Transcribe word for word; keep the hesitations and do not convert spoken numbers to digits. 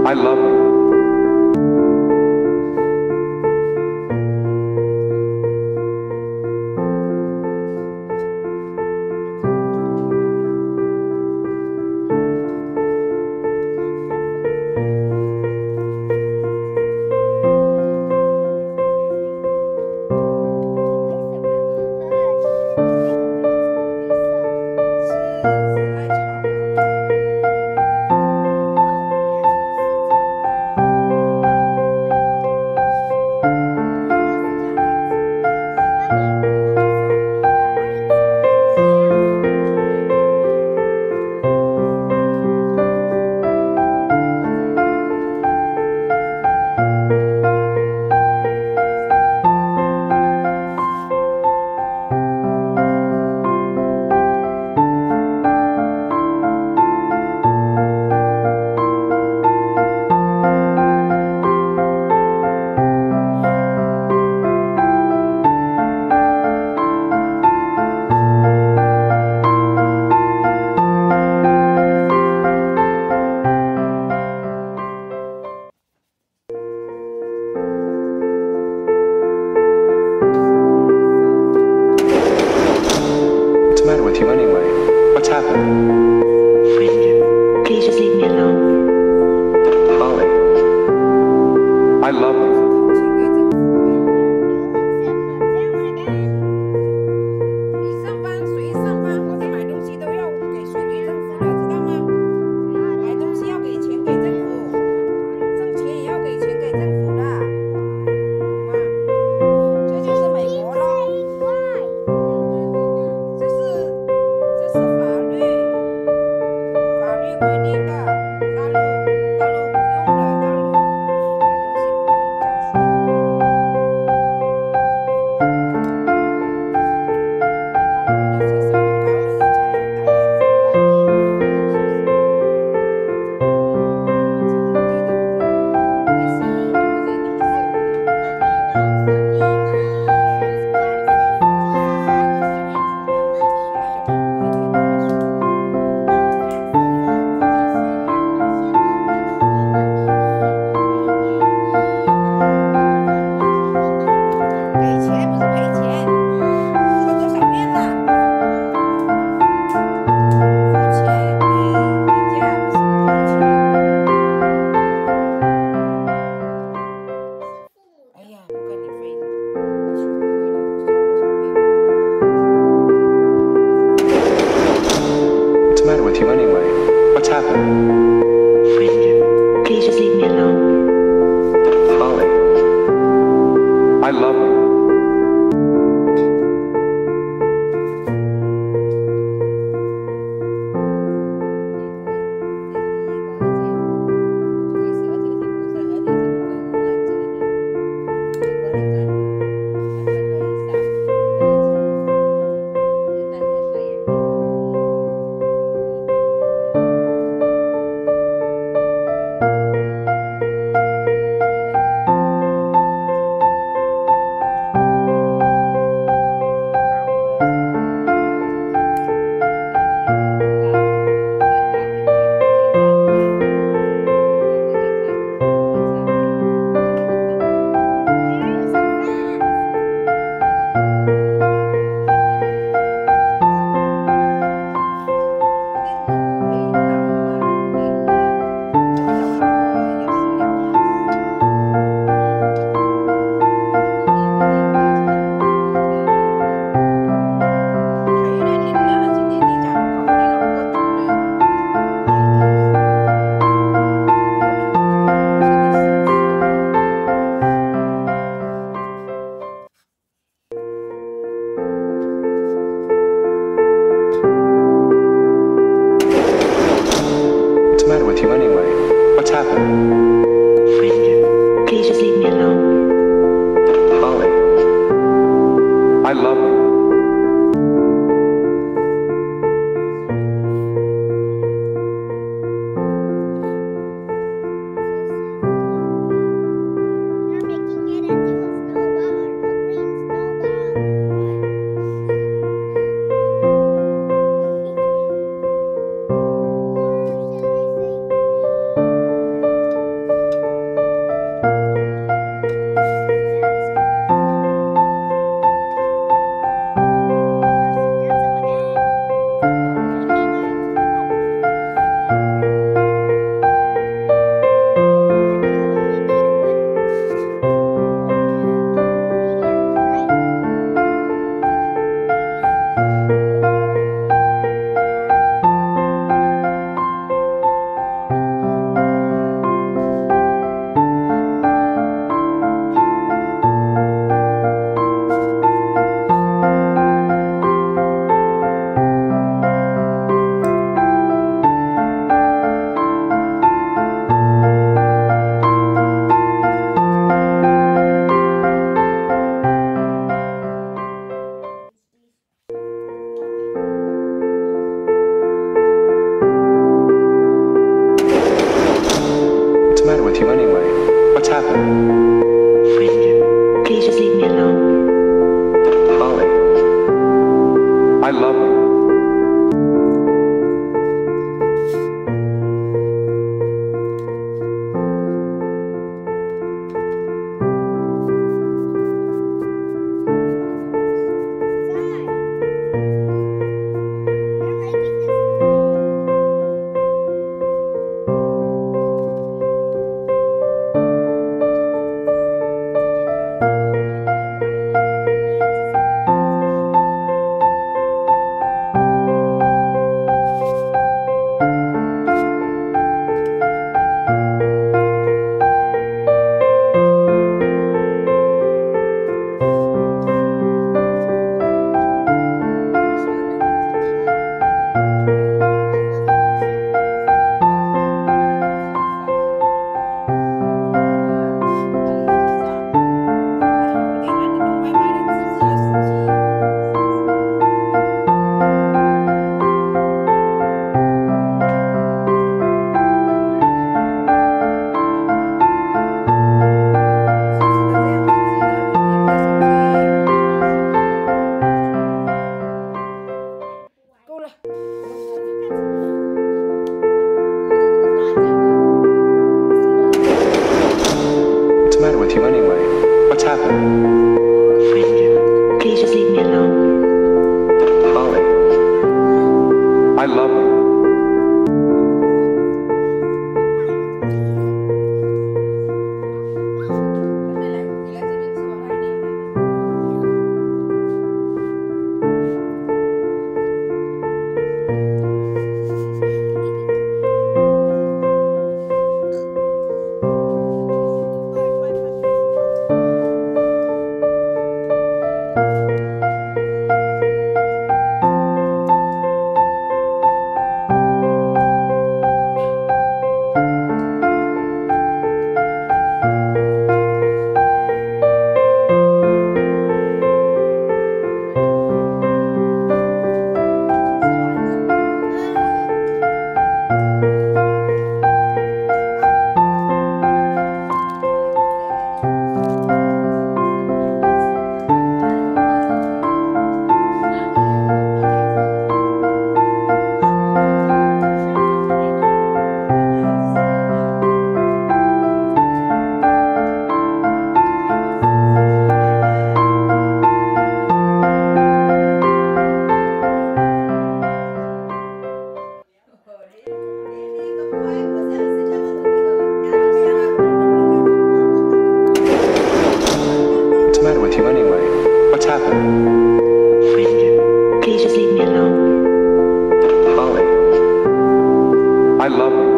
I love you. What's the matter with you anyway? What's happened? Friend, please just leave me alone. Holly, I love you. 你上班谁上班或者买东西都要给税给政府的，知道吗？买东西要给钱给政府，挣钱也要给钱给政府的，懂吗？这就是美国咯。这是这是法律，法律规定的，大陆大陆不用的，大陆买东西不用交税。大陆那些生活高了的才有打给钱不是赔钱，说多少遍了？付钱给人家不是赔钱。哎呀，不跟你废了，你学不会了，说多少遍了？ What's the matter with you anyway? What's happened? Friend, please just leave me alone. Holly, I love you. the matter with you anyway? What's happened? Friend, please just leave me alone. Holly. I love you. What's the matter with you anyway? What's happened? Friend, please just leave me alone. Holly. I love you. What's the matter with you anyway? What's happened? Friend, please just leave me alone. Holly. I love you.